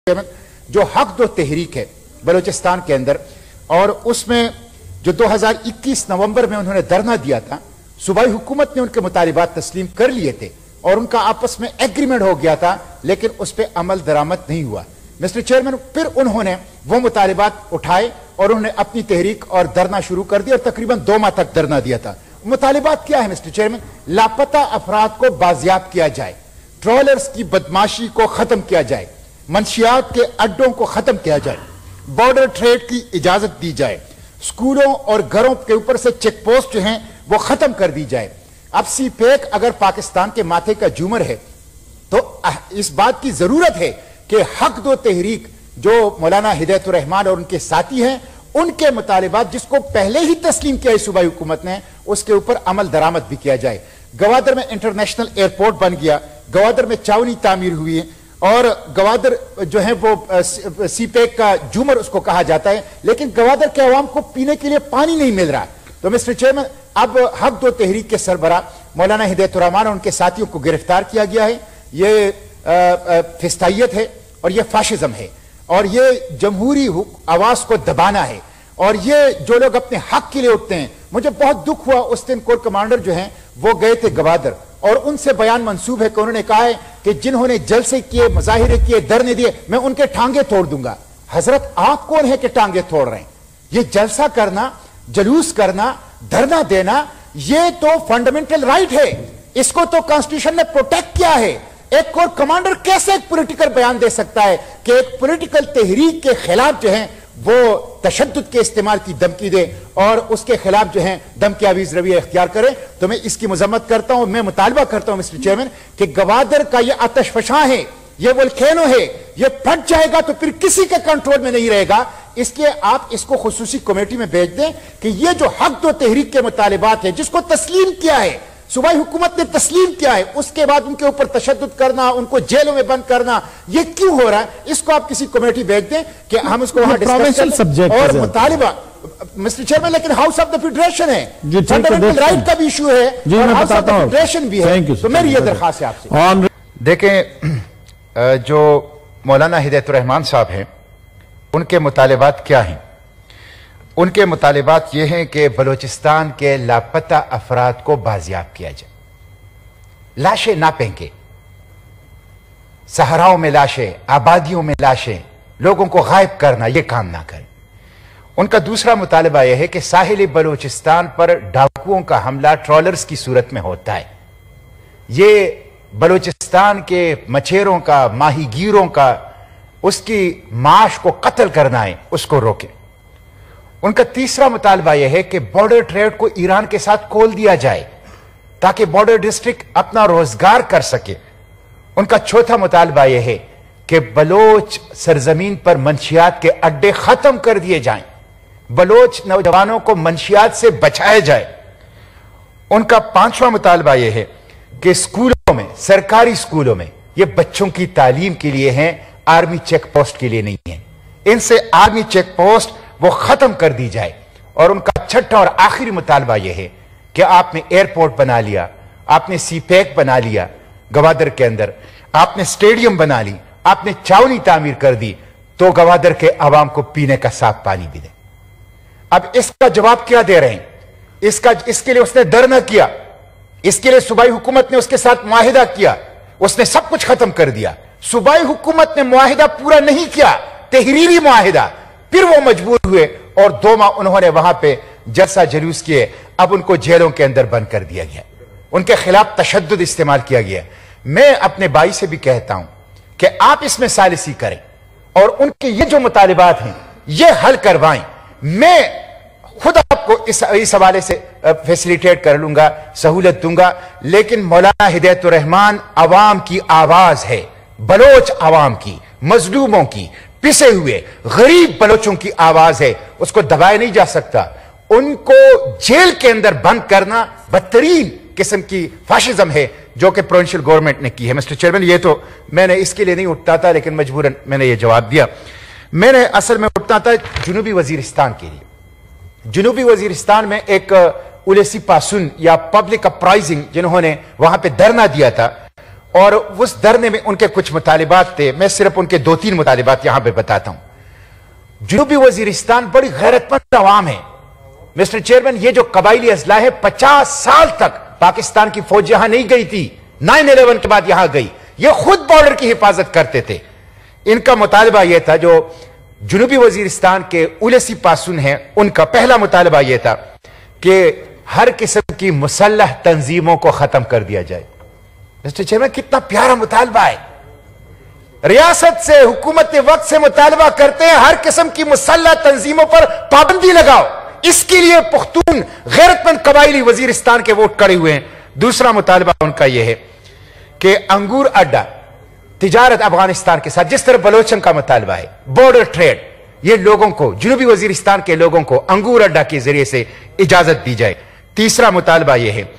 जो हक दो तहरीक है बलूचिस्तान के अंदर, और उसमें जो 2021 नवंबर में उन्होंने धरना दिया था, सूबाई हुकूमत ने उनके मुतालिबात तस्लीम कर लिए थे और उनका आपस में एग्रीमेंट हो गया था, लेकिन उस पर अमल दरामद नहीं हुआ। मिस्टर चेयरमैन, फिर उन्होंने वो मुतालिबात उठाए और उन्होंने अपनी तहरीक और धरना शुरू कर दिया और तकरीबन 2 माह तक धरना दिया था। मुतालिबात क्या है मिस्टर चेयरमैन? लापता अफराद को बाजियाब किया जाए, ट्रॉलर्स की बदमाशी को खत्म किया जाए, मंशियात के अड्डों को खत्म किया जाए, बॉर्डर ट्रेड की इजाजत दी जाए, स्कूलों और घरों के ऊपर से चेक पोस्ट जो हैं वो खत्म कर दी जाए। अब सीपेक अगर पाकिस्तान के माथे का झूमर है तो इस बात की जरूरत है कि हक दो तहरीक जो मौलाना हिदायतुर रहमान और उनके साथी हैं, उनके मुतालिबात जिसको पहले ही तस्लीम किया है सूबाई हुकूमत ने, उसके ऊपर अमल दरामद भी किया जाए। गवादर में इंटरनेशनल एयरपोर्ट बन गया, गवादर में चावनी तामीर हुई है और गवादर जो है वो सीपेक का झूमर उसको कहा जाता है, लेकिन गवादर के अवाम को पीने के लिए पानी नहीं मिल रहा। तो मिस्टर चेयरमैन, अब हक दो तहरीक के सरबरा मौलाना हिदायतुर रहमान और उनके साथियों को गिरफ्तार किया गया है। ये फिस्तायत है और ये फाशिज्म है और ये जमहूरी आवाज को दबाना है और ये जो लोग अपने हक के लिए उठते हैं। मुझे बहुत दुख हुआ, उस दिन कोर कमांडर जो हैं वो गए थे गवादर और उनसे बयान मंसूब है कि उन्होंने कहा है कि जिन्होंने जलसे किए, मुजाहिरे किए, धरने दिए, मैं उनके टांगे तोड़ दूंगा। हजरत, आप कौन है कि टांगे तोड़ रहे हैं? ये जलसा करना, जलूस करना, धरना देना, ये तो फंडामेंटल राइट है, इसको तो कॉन्स्टिट्यूशन ने प्रोटेक्ट किया है। एक कोर कमांडर कैसे एक पॉलिटिकल बयान दे सकता है कि एक पॉलिटिकल तहरीक के खिलाफ जो है वो तशद्दुद के इस्तेमाल की धमकी दे और उसके खिलाफ जो है धमकी आवीज रवैया इख्तियार करे? तो मैं इसकी मजम्मत करता हूं, मैं मुतालबा करता हूं मिस्टर चेयरमैन कि गवादर का ये आतशफशां है, ये वोल्केनो है, ये फट जाएगा तो फिर किसी के कंट्रोल में नहीं रहेगा। इसलिए आप इसको खुसूसी कमेटी में भेज दें कि ये जो हक दो तहरीक के मुतालिबात है जिसको तस्लीम किया है, सूबाई हुकूमत ने तस्लीम किया है, उसके बाद उनके ऊपर तशद्दुद करना, उनको जेलों में बंद करना, ये क्यों हो रहा है? इसको आप किसी कमेटी भेज दें कि हम उसको वहां डिस्कस करें और मुतालिबा मिस्टर चेयरमैन, लेकिन हाउस ऑफ द फेडरेशन है, फंडामेंटल राइट का भी इशू है और हाउस ऑफ द फेडरेशन भी है। तो मेरी ये दरखास्त है आपसे। देखें, जो मौलाना हिदायतुर रहमान साहब हैं उनके मुतालिबात क्या हैं? उनके मुतालिबात ये हैं कि बलूचिस्तान के लापता अफराद को बाजियाब किया जाए, लाशें ना फेंके, सहराओं में लाशें, आबादियों में लाशें, लोगों को गायब करना, यह काम ना करें। उनका दूसरा मुतालिबा यह है कि साहिली बलूचिस्तान पर डाकुओं का हमला ट्रॉलर्स की सूरत में होता है, ये बलूचिस्तान के मछेरों का, माहीगीरों का, उसकी माश को कत्ल करना है, उसको रोके। उनका तीसरा मुतालबा यह है कि बॉर्डर ट्रेड को ईरान के साथ खोल दिया जाए ताकि बॉर्डर डिस्ट्रिक्ट अपना रोजगार कर सके। उनका चौथा मुतालबा यह है कि बलोच सरजमीन पर मंशियात के अड्डे खत्म कर दिए जाएं, बलोच नौजवानों को मंशियात से बचाया जाए। उनका पांचवा मुतालबा यह है कि स्कूलों में, सरकारी स्कूलों में, यह बच्चों की तालीम के लिए हैं, आर्मी चेक पोस्ट के लिए नहीं है। इनसे आर्मी चेक पोस्ट वो खत्म कर दी जाए। और उनका छठा और आखिरी मुतालबा यह है कि आपने एयरपोर्ट बना लिया, आपने सीपेक बना लिया गवादर के अंदर, आपने स्टेडियम बना ली, आपने चावनी तामीर कर दी, तो गवादर के अवाम को पीने का साफ पानी भी दे। अब इसका जवाब क्या दे रहे हैं? इसके लिए उसने धरना किया, इसके लिए सूबाई हुकूमत ने उसके साथ मुआहिदा किया, उसने सब कुछ खत्म कर दिया। सूबाई हुकूमत ने मुआहिदा पूरा नहीं किया, तहरीरी मुआहिदा, फिर वो मजबूर हुए और 2 माह उन्होंने वहां पे जलसा जलूस किए। अब उनको जेलों के अंदर बंद कर दिया गया, उनके खिलाफ तशद्दुद इस्तेमाल किया गया। मैं अपने भाई से भी कहता हूं कि आप इसमें सालिसी करें और उनके ये जो मुतालिबात हैं ये हल करवाएं। मैं खुद आपको इस हवाले से फैसिलिटेट कर लूंगा, सहूलत दूंगा, लेकिन मौलाना हिदायतुर रहमान अवाम की आवाज है, बलोच अवाम की, मजलूमों की, पिसे हुए गरीब बलोचों की आवाज है, उसको दबाया नहीं जा सकता। उनको जेल के अंदर बंद करना बदतरीन किस्म की फाशिज्म है जो कि प्रोविंशियल गवर्नमेंट ने की है। मिस्टर चेयरमैन, ये तो मैंने इसके लिए नहीं उठता था, लेकिन मजबूरन मैंने ये जवाब दिया। मैंने असल में उठता था जुनूबी वजीरिस्तान के लिए। जुनूबी वजीरिस्तान में एक उलेसी पासुन या पब्लिक अपराइजिंग जिन्होंने वहां पे धरना दिया था, और उस धरने में उनके कुछ मुतालिबात थे। मैं सिर्फ उनके 2-3 मुतालिबात यहां पे बताता हूं। जनूबी वजीरिस्तान बड़ी गैरतमंद अवाम है मिस्टर चेयरमैन। ये जो कबाइली अजला है, 50 साल तक पाकिस्तान की फौज यहां नहीं गई थी, 9/11 के बाद यहां गई। ये खुद बॉर्डर की हिफाजत करते थे। इनका मुतालबा यह था, जो जनूबी वजीरिस्तान के उलेसी पासून हैं, उनका पहला मुतालबा यह था कि हर किस्म की मुसल्लह तंजीमों को खत्म कर दिया जाए। मिस्टर चेयरमैन, कितना प्यारा मुतालबा है। रियासत से, हुकूमत वक्त से मुतालबा करते हैं हर किस्म की मुसल्लह तंजीमों पर पाबंदी लगाओ। इसके लिए पुख्तून गैरतमंद कबाइली वजीरिस्तान के वोट खड़े हुए हैं। दूसरा मुतालबा उनका यह है कि अंगूर अड्डा तिजारत अफगानिस्तान के साथ, जिस तरह बलोचन का मुतालबा है, बॉर्डर ट्रेड, ये लोगों को, जनूबी वजीरिस्तान के लोगों को अंगूर अड्डा के जरिए से इजाजत दी जाए। तीसरा मुतालबा यह है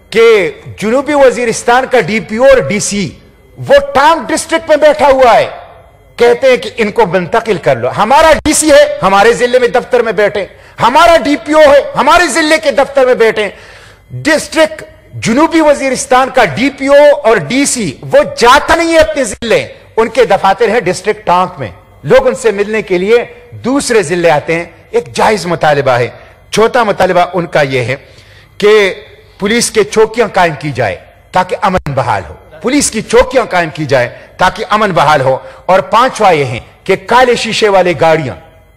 कि जनूबी वजीरिस्तान का डीपीओ और डीसी वो टांग डिस्ट्रिक्ट में बैठा हुआ है, कहते हैं कि इनको मुंतकिल कर लो। हमारा डीसी है, हमारे जिले में दफ्तर में बैठे, हमारा डीपीओ है, हमारे जिले के दफ्तर में बैठे। डिस्ट्रिक्ट जनूबी वजीरिस्तान का डीपीओ और डीसी वो जाता नहीं है अपने जिले, उनके दफातर है डिस्ट्रिक्ट टांक में। लोग उनसे मिलने के लिए दूसरे जिले आते हैं। एक जायज मुतालिबा है। चौथा मुतालिबा उनका यह है कि पुलिस के चौकियां कायम की जाए ताकि अमन बहाल हो। पुलिस की चौकियां कायम की जाए ताकि अमन बहाल हो। और पांचवा यह है कि काले शीशे वाली गाड़ियां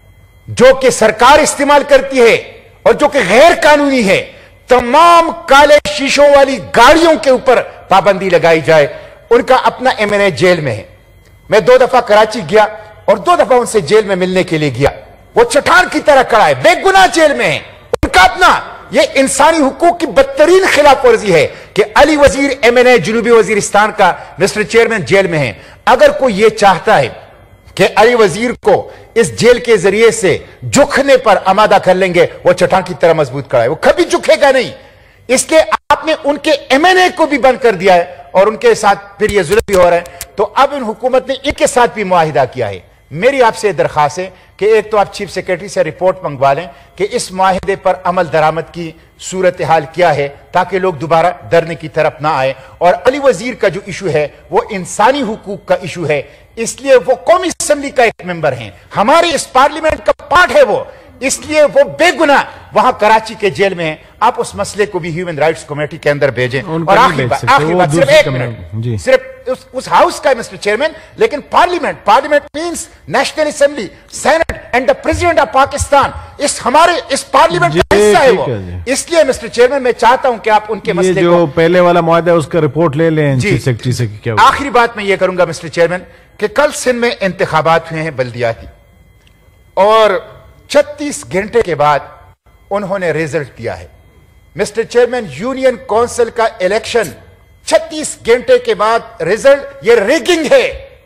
जो कि सरकार इस्तेमाल करती है और जो कि गैर कानूनी है, तमाम काले शीशों वाली गाड़ियों के ऊपर पाबंदी लगाई जाए। उनका अपना एमएनए जेल में है। मैं 2 दफा कराची गया और 2 दफा उनसे जेल में मिलने के लिए गया। वो चट्टान की तरह खड़ा है, बेगुनाह जेल में है। उनका अपना ये इंसानी हुकूक की बदतरीन खिलाफ वर्जी है कि अली वजीर एमएनए जनूबी वजीरिस्तान का मिस्टर चेयरमैन जेल में है। अगर कोई ये चाहता है कि अली वजीर को इस जेल के जरिए से झुकने पर आमादा कर लेंगे, वो चट्टान की तरह मजबूत खड़ा है, वो कभी झुकेगा नहीं। इसलिए आपने उनके एमएनए को भी बंद कर दिया है और उनके साथ फिर ये जुल्म भी हो रहा है। तो अब इन हुकूमत ने इनके साथ भी मुआहिदा किया है। मेरी आपसे दरखास्त है कि एक तो आप चीफ सेक्रेटरी से रिपोर्ट मंगवा लें कि इस मुआहिदे पर अमल दरामद की सूरत हाल क्या है, ताकि लोग दोबारा डरने की तरफ ना आए। और अली वजीर का जो इशू है वो इंसानी हुकूक का इशू है, इसलिए वो कौमी असेंबली का एक मेंबर हैं, हमारे इस पार्लियामेंट का पार्ट है वो, इसलिए वो बेगुनाह वहां कराची के जेल में है। आप उस मसले को भी ह्यूमन राइट्स कमेटी के अंदर भेजें। और आखिरी बात सिर्फ 1 मिनट, सिर्फ उस हाउस का मिस्टर चेयरमैन, लेकिन parliament means national assembly, senate and the president of Pakistan, हमारे इस पार्लियामेंट का हिस्सा है वो। इसलिए मिस्टर चेयरमैन मैं चाहता हूं कि आप उनके मसले जो पहले वाला मुआहदा है उसका रिपोर्ट ले लें चीफ सेक्रेटरी से। क्या आखिरी बात मैं ये करूंगा मिस्टर चेयरमैन कि कल सिंध में इंतखाबात हुए हैं बल्दियाती, और 36 घंटे के बाद उन्होंने रिजल्ट दिया है। मिस्टर चेयरमैन, यूनियन काउंसिल का इलेक्शन 36 घंटे के बाद रिजल्ट, ये रिगिंग है,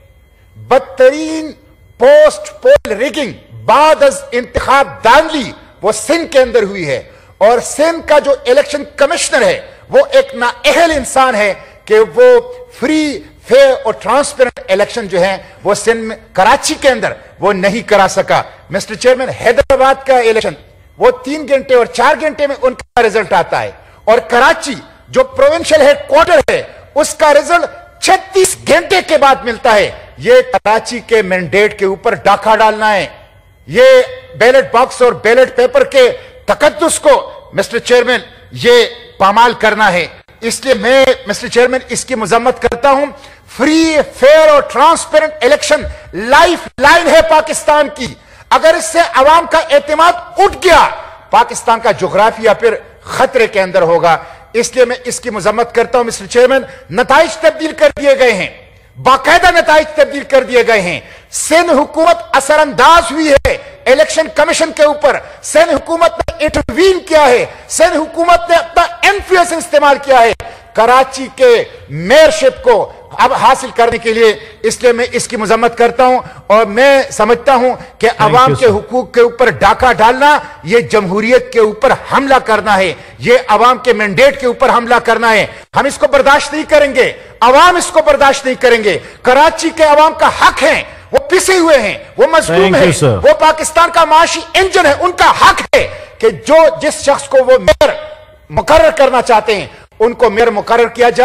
बदतरीन पोस्ट पोल रिगिंग बाद इंतखाब दांधली वो सिंध के अंदर हुई है। और सिंध का जो इलेक्शन कमिश्नर है वो एक नाअहल इंसान है कि वो फ्री फेयर और ट्रांसपेरेंट इलेक्शन जो है वो सिंध में, कराची के अंदर वो नहीं करा सका। मिस्टर चेयरमैन, हैदराबाद का इलेक्शन वो 3 घंटे और 4 घंटे में उनका रिजल्ट आता है, और कराची जो प्रोविंशियल हेडक्वार्टर है उसका रिजल्ट 36 घंटे के बाद मिलता है। ये कराची के मैंडेट के ऊपर डाका डालना है, ये बैलेट बॉक्स और बैलेट पेपर के तकद्दुस को मिस्टर चेयरमैन ये पामाल करना है। इसलिए मैं मिस्टर चेयरमैन इसकी मजम्मत करता हूं। फ्री फेयर और ट्रांसपेरेंट इलेक्शन लाइफ लाइन है पाकिस्तान की। अगर इससे अवाम का एतमाद उठ गया, पाकिस्तान का जोग्राफिया फिर खतरे के अंदर होगा। इसलिए मैं इसकी मजम्मत करता हूं मिस्टर चेयरमैन। नताइज तब्दील कर दिए गए हैं, बाकायदा नताइज तब्दील कर दिए गए हैं। सिंध हुकूमत असरअंदाज हुई है इलेक्शन कमीशन के ऊपर, सिंध हुकूमत ने इंटरवीन किया है, सिंध हुकूमत ने अपना इन्फ्लुएंस इस्तेमाल किया है कराची के मेयरशिप को अब हासिल करने के लिए। इसलिए मैं इसकी मजम्मत करता हूं, और मैं समझता हूं कि अवाम के हुकूक के ऊपर डाका डालना यह जमहूरियत के ऊपर हमला करना है, यह अवाम के मैंडेट के ऊपर हमला करना है। हम इसको बर्दाश्त नहीं करेंगे, अवाम इसको बर्दाश्त नहीं करेंगे। कराची के अवाम का हक है, वो पिसे हुए हैं, वो मजलूम है, वो पाकिस्तान का माशी इंजन है। उनका हक है कि जिस शख्स को वो मेयर मुकर्रर करना चाहते हैं उनको मेयर मुकर्रर किया जाए,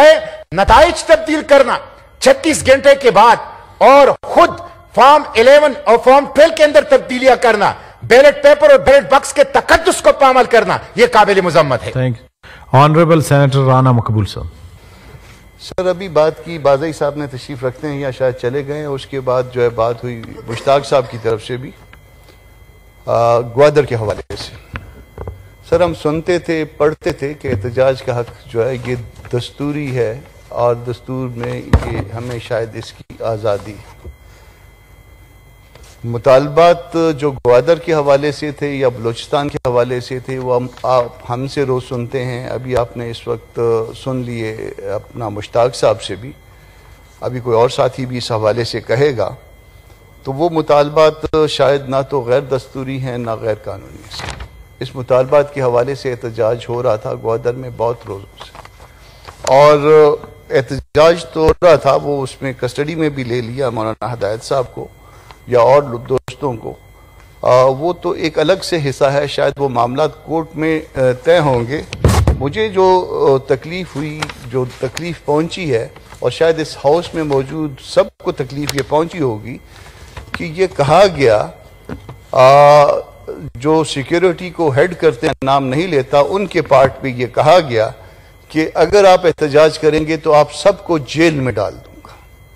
नताइज तब्दील करना 36 घंटे के बाद और खुद फॉर्म 11 और फॉर्म 12 के अंदर तब्दीलियां करना, बैलेट पेपर और बैलेट बॉक्स के तकद्दुस को पामाल करना, यह काबिल मुजम्मत है। Thank you. Honourable senator Rana Maqbool साहब। सर, अभी बात की बाज़ई साहब ने तशरीफ रखते हैं या शायद चले गए हैं, उसके बाद जो है बात हुई मुश्ताक साहब की तरफ से भी ग्वादर के हवाले से। सर, हम सुनते थे, पढ़ते थे कि एहतजाज का हक जो है ये दस्तूरी है और दस्तूर में ये हमें शायद इसकी आज़ादी। मुतालबात जो ग्वादर के हवाले से थे या बलूचिस्तान के हवाले से थे वो आप हमसे रोज़ सुनते हैं। अभी आपने इस वक्त सुन लिए अपना मुश्ताक साहब से भी, अभी कोई और साथी भी इस हवाले से कहेगा। तो वो मुतालबात शायद ना तो गैर दस्तूरी हैं ना गैर कानूनी हैं। इस मुतालबात के हवाले से एहतजाज हो रहा था ग्वादर में बहुत रोज़ों से, और एहतजाज तो हो रहा था, वो उसमें कस्टडी में भी ले लिया मौलाना हिदायत साहब को या और दोस्तों को। वो तो एक अलग से हिस्सा है, शायद वो मामला कोर्ट में तय होंगे। मुझे जो तकलीफ हुई, जो तकलीफ पहुंची है, और शायद इस हाउस में मौजूद सबको तकलीफ ये पहुंची होगी कि ये कहा गया, जो सिक्योरिटी को हेड करते हैं, नाम नहीं लेता, उनके पार्ट पे ये कहा गया कि अगर आप एहतजाज करेंगे तो आप सबको जेल में डाल दूंगा।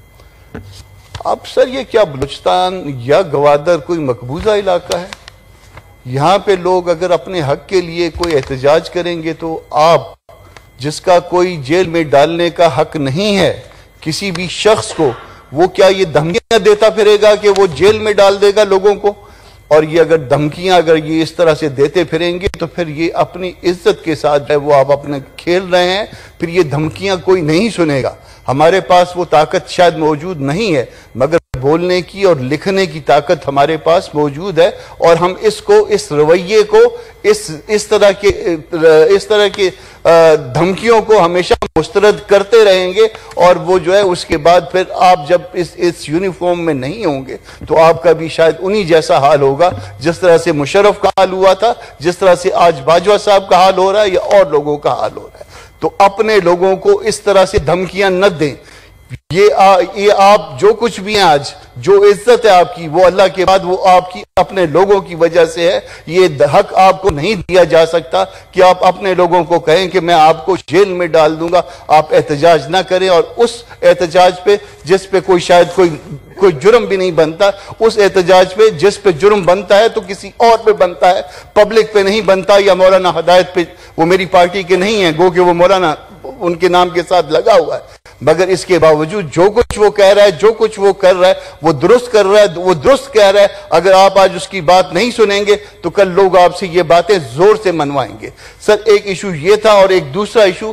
अब सर, ये क्या बलूचिस्तान या ग्वादर कोई मकबूजा इलाका है? यहाँ पे लोग अगर अपने हक के लिए कोई एहतजाज करेंगे तो आप, जिसका कोई जेल में डालने का हक नहीं है किसी भी शख्स को, वो क्या ये धमकियां देता फिरेगा कि वो जेल में डाल देगा लोगों को? और ये अगर धमकियां अगर ये इस तरह से देते फिरेंगे तो फिर ये अपनी इज्जत के साथ है वो आप अपने खेल रहे हैं। फिर ये धमकियां कोई नहीं सुनेगा। हमारे पास वो ताकत शायद मौजूद नहीं है, मगर बोलने की और लिखने की ताकत हमारे पास मौजूद है, और हम इसको, इस रवैये को, इस तरह के धमकियों को हमेशा मुस्तरद करते रहेंगे। और वो जो है उसके बाद फिर आप जब इस यूनिफॉर्म में नहीं होंगे तो आपका भी शायद उन्हीं जैसा हाल होगा जिस तरह से मुशर्रफ का हाल हुआ था, जिस तरह से आज बाजवा साहब का हाल हो रहा है या और लोगों का हाल हो रहा है। तो अपने लोगों को इस तरह से धमकियां न दें। ये आप जो कुछ भी हैं आज, जो इज्जत है आपकी, वो अल्लाह के बाद वो आपकी अपने लोगों की वजह से है। ये हक आपको नहीं दिया जा सकता कि आप अपने लोगों को कहें कि मैं आपको जेल में डाल दूंगा। आप एहतजाज ना करें, और उस एहतजाज पे जिस पे कोई शायद कोई जुर्म भी नहीं बनता, उस एहतजाज पे जिस पे जुर्म बनता है तो किसी और पे बनता है, पब्लिक पे नहीं बनता। या मौलाना हिदायत पे, वो मेरी पार्टी के नहीं है, गो कि वो मौलाना उनके नाम के साथ लगा हुआ है, मगर इसके बावजूद जो कुछ वो कह रहा है, जो कुछ वो कर रहा है, वो दुरुस्त कर रहा है, वो दुरुस्त कह रहा है। अगर आप आज उसकी बात नहीं सुनेंगे तो कल लोग आपसे ये बातें जोर से मनवाएंगे। सर, एक इशू ये था, और एक दूसरा इशू,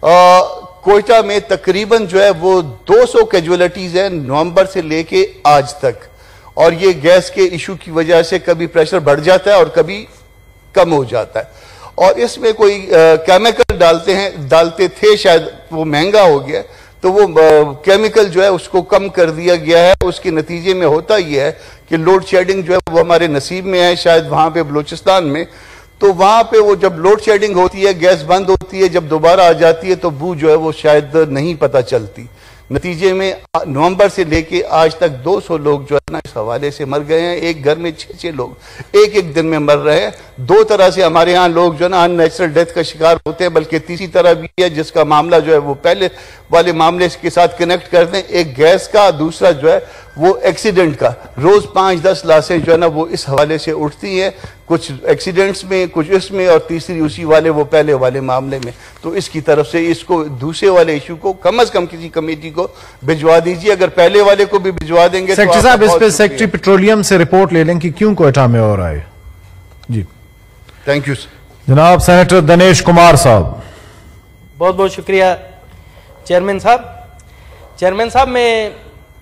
कोयटा में तकरीबन जो है वो 200 कैजुअलिटीज है नवंबर से लेके आज तक, और ये गैस के इशू की वजह से कभी प्रेशर बढ़ जाता है और कभी कम हो जाता है। और इसमें कोई केमिकल डालते थे, शायद वो महंगा हो गया, तो वो केमिकल जो है उसको कम कर दिया गया है। उसके नतीजे में होता ये है कि लोड शेडिंग जो है वो हमारे नसीब में है, शायद वहां पे बलूचिस्तान में। तो वहां पे वो जब लोड शेडिंग होती है, गैस बंद होती है, जब दोबारा आ जाती है तो बू जो है वो शायद नहीं पता चलती। नतीजे में नवंबर से लेके आज तक 200 लोग जो है ना इस हवाले से मर गए हैं। एक घर में 6-6 लोग एक दिन में मर रहे हैं। दो तरह से हमारे यहाँ लोग जो है ना अननेचुरल डेथ का शिकार होते हैं, बल्कि तीसरी तरह भी है जिसका मामला जो है वो पहले वाले मामले के साथ कनेक्ट करते हैं। एक गैस का, दूसरा जो है वो एक्सीडेंट का। रोज 5-10 लाशें जो है ना वो इस हवाले से उठती हैं, कुछ एक्सीडेंट्स में, कुछ इसमें, और तीसरी उसी वाले वो पहले वाले मामले में। तो इसकी तरफ से इसको दूसरे वाले इशू को कम से कम किसी कमेटी को भिजवा दीजिए। अगर पहले वाले को भी भिजवा देंगे तो सेक्रेटरी साहब, इस पे सेक्रेटरी पेट्रोलियम से रिपोर्ट ले लें कि क्यों कोयटा में हो रहा है। जी थैंक यू जनाब। सेनेटर दिनेश कुमार साहब। बहुत बहुत शुक्रिया चेयरमैन साहब। चेयरमैन साहब, मैं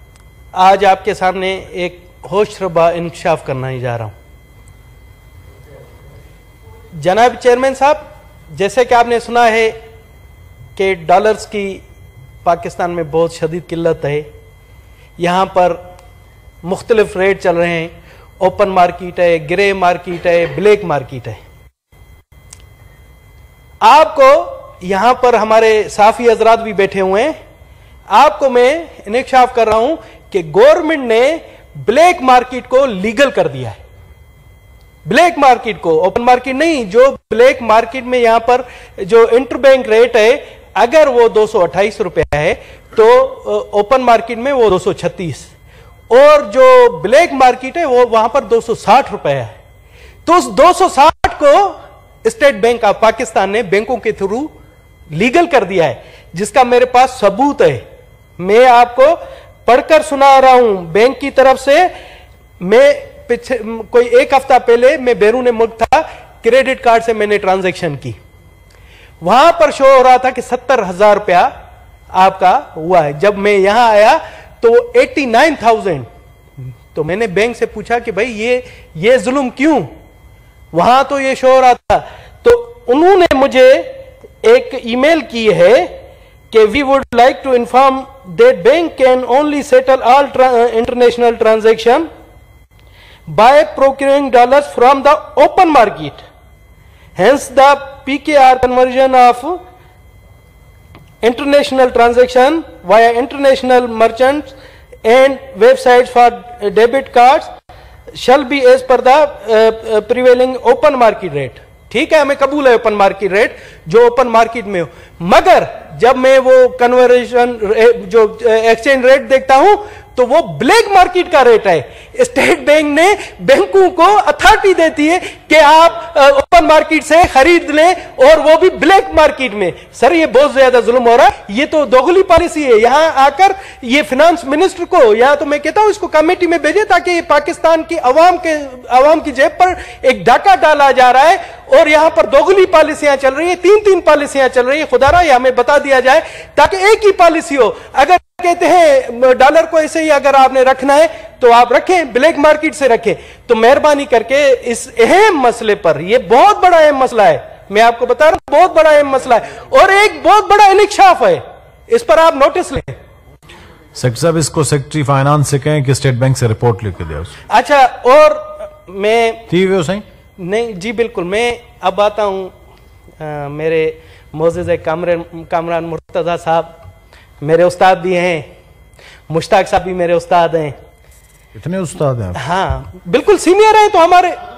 आज आपके सामने एक होशरबा इंकशाफ करना ही जा रहा हूं। जनाब चेयरमैन साहब, जैसे कि आपने सुना है कि डॉलर्स की पाकिस्तान में बहुत शदीद किल्लत है। यहाँ पर मुख्तलिफ रेट चल रहे हैं, ओपन मार्केट है, ग्रे मार्केट है, ब्लैक मार्केट है। आपको यहाँ पर हमारे साफी हजरात भी बैठे हुए हैं, आपको मैं इंक्शाफ कर रहा हूं कि गवर्नमेंट ने ब्लैक मार्केट को लीगल कर दिया है। ब्लैक मार्केट को, ओपन मार्केट नहीं, जो ब्लैक मार्केट में यहां पर जो इंटरबैंक रेट है अगर वो 228 रुपया है तो ओपन मार्केट में वो 236, और जो ब्लैक मार्केट है वो वहां पर 260 रुपया है। तो उस 260 को स्टेट बैंक ऑफ पाकिस्तान ने बैंकों के थ्रू लीगल कर दिया है, जिसका मेरे पास सबूत है। मैं आपको पढ़कर सुना रहा हूं बैंक की तरफ से। मैं पीछे कोई एक हफ्ता पहले मैं बैरून मुल्क था, क्रेडिट कार्ड से मैंने ट्रांजैक्शन की, वहां पर शो हो रहा था कि 70,000 रुपया आपका हुआ है। जब मैं यहां आया तो 89,000। तो मैंने बैंक से पूछा कि भाई ये जुल्म क्यों, वहां तो ये शो हो रहा था। तो उन्होंने मुझे एक ईमेल की है कि we would like to inform that bank can only settle all international transaction by procuring dollars from the open market, hence the PKR conversion of international transaction via international merchants and websites for debit cards shall be as per the prevailing open market rate। ठीक है, हमें कबूल है open market rate जो open market में हो, मगर जब मैं वो कन्वर्जन जो एक्सचेंज रेट देखता हूं तो वो ब्लैक मार्केट का रेट है। स्टेट बैंक ने बैंकों को अथॉरिटी देती है कि आप ओपन मार्केट से खरीद लें, और वो भी ब्लैक मार्केट में। सर ये बहुत ज्यादा जुल्म हो रहा है, ये तो दोगली पॉलिसी है। यहां आकर ये फाइनेंस मिनिस्टर को, यहां तो मैं कहता हूं इसको कमेटी में भेजे ताकि ये पाकिस्तान की अवाम की जेब पर एक डाका डाला जा रहा है, और यहां पर दोगली पॉलिसियां चल रही है, तीन पॉलिसियां चल रही है। खुदारा ये हमें बता दिया जाए ताकि एक ही पॉलिसी हो। अगर कहते हैं डॉलर को ऐसे ही अगर आपने रखना है तो आप रखें, ब्लैक मार्केट से रखें। तो मेहरबानी करके इस अहम मसले पर, ये बहुत बड़ा अहम मसला है, मैं आपको बता रहा हूं बहुत बड़ा अहम मसला है, और एक बहुत बड़ा इंक्शाफ है, इस पर आप नोटिस लें। सेक्रेटरी साहब इसको सेक्रेटरी फाइनेंस से कहें कि स्टेट बैंक से रिपोर्ट लेके दे। अच्छा, और मैं सही नहीं जी बिल्कुल, मैं अब आता हूं मेरे मोअज़्ज़िज़ कामरान मुर्तज़ा साहब मेरे उस्ताद भी हैं, मुश्ताक साहब भी मेरे उस्ताद हैं। इतने उस्ताद हैं? हाँ बिल्कुल, सीनियर हैं, तो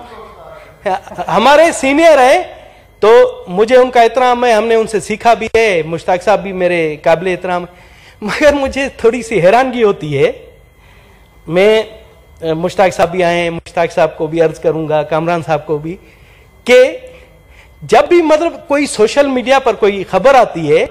हमारे सीनियर हैं, तो मुझे उनका एहतराम है, हमने उनसे सीखा भी है। मुश्ताक साहब भी मेरे काबिल एहतराम, मगर मुझे थोड़ी सी हैरानगी होती है। मैं मुश्ताक साहब भी आए हैं, मुश्ताक साहब को भी अर्ज करूंगा, कामरान साहब को भी, कि जब भी मतलब कोई सोशल मीडिया पर कोई खबर आती है,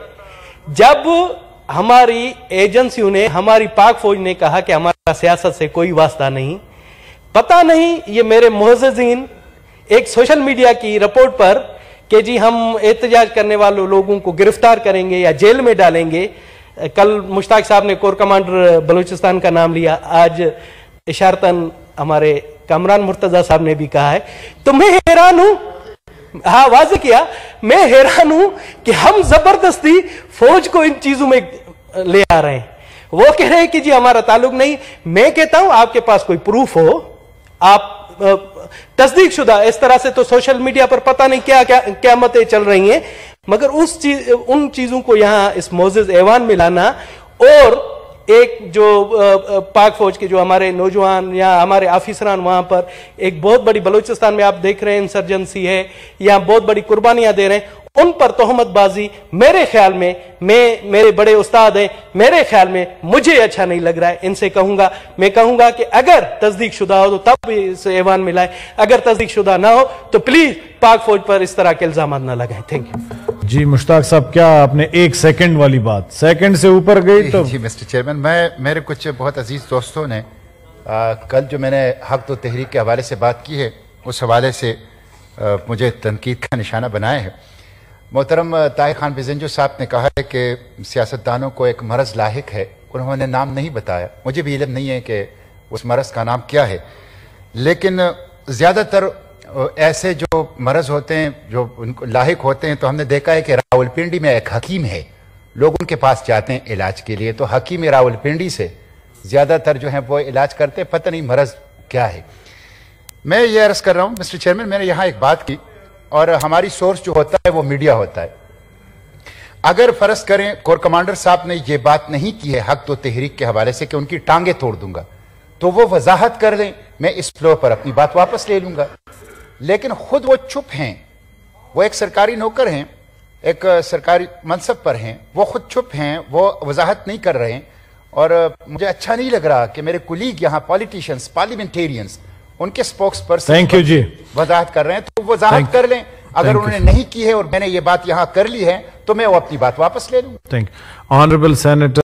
जब हमारी एजेंसियों ने, हमारी पाक फौज ने कहा कि हमारा सियासत से कोई वास्ता नहीं, पता नहीं ये मेरे मुअज़्ज़िज़ीन एक सोशल मीडिया की रिपोर्ट पर कि जी हम एहतजाज करने वाले लोगों को गिरफ्तार करेंगे या जेल में डालेंगे। कल मुश्ताक साहब ने कोर कमांडर बलूचिस्तान का नाम लिया, आज इशारतन हमारे कामरान मुर्तजा साहब ने भी कहा है। तो मैं हैरान हूं, हाँ वाज़े किया, मैं हैरान हूं कि हम जबरदस्ती फौज को इन चीजों में ले आ रहे हैं। वो कह रहे हैं कि जी हमारा ताल्लुक नहीं। मैं कहता हूं आपके पास कोई प्रूफ हो, आप तस्दीक शुदा, इस तरह से तो सोशल मीडिया पर पता नहीं क्या क्या क़यामतें चल रही हैं, मगर उन चीजों को यहां इस मोअज़्ज़िज़ ऐवान में लाना, और एक जो पाक फौज के जो हमारे नौजवान या हमारे ऑफिसरान वहां पर एक बहुत बड़ी, बलूचिस्तान में आप देख रहे हैं इंसर्जेंसी है, या बहुत बड़ी कुर्बानियां दे रहे हैं, उन पर तोहमतबाजी मेरे ख्याल में, मेरे बड़े उस्ताद हैं, मेरे ख्याल में मुझे अच्छा नहीं लग रहा है। इनसे कहूंगा, मैं कहूंगा कि अगर तस्दीक शुदा हो तो तब इस ऐवान में लाए, अगर तस्दीक शुदा ना हो तो प्लीज पाक फौज पर इस तरह के इल्जाम ना लगाएं। थैंक यू जी। मुश्ताक साहब, क्या आपने एक सेकंड वाली बात सेकंड से ऊपर गई तो? जी मिस्टर चेयरमैन, मेरे कुछ बहुत अजीज दोस्तों ने कल जो मैंने हक तो तहरीक के हवाले से बात की है, उस हवाले से मुझे तनकीद का निशाना बनाया है। मोहतरम ताहिर खान बिजंजो साहब ने कहा है कि सियासतदानों को एक मरज़ लाहिक है, उन्होंने नाम नहीं बताया, मुझे भी इल्म नहीं है कि उस मरज़ का नाम क्या है, लेकिन ज़्यादातर ऐसे जो मरज़ होते हैं जो उनको लाहिक होते हैं, तो हमने देखा है कि रावलपिंडी में एक हकीम है, लोग उनके पास जाते हैं इलाज के लिए, तो हकीम रावलपिंडी से ज़्यादातर जो है वो इलाज करते हैं, पता नहीं मरज़ क्या है। मैं ये अर्ज़ कर रहा हूँ मिस्टर चेयरमैन, मैंने यहाँ एक बात की, और हमारी सोर्स जो होता है वो मीडिया होता है। अगर फर्ज करें कोर कमांडर साहब ने ये बात नहीं की है हक तो तहरीक के हवाले से कि उनकी टांगे तोड़ दूंगा, तो वो वजाहत कर दें, मैं इस फ्लोर पर अपनी बात वापस ले लूंगा। लेकिन खुद वो चुप हैं, वो एक सरकारी नौकर हैं, एक सरकारी मनसब पर हैं, वो खुद चुप हैं, वो वजाहत नहीं कर रहे हैं। और मुझे अच्छा नहीं लग रहा कि मेरे कुलीग यहाँ पॉलिटिशियंस, पार्लियामेंटेरियंस, उनके स्पोक्स पर्सन थैंक यू जी वजाहत कर रहे हैं, तो वजाहत कर लें। अगर उन्होंने नहीं की है और मैंने ये बात यहाँ कर ली है तो मैं वो अपनी बात वापस ले लूँ। Thank you honourable senator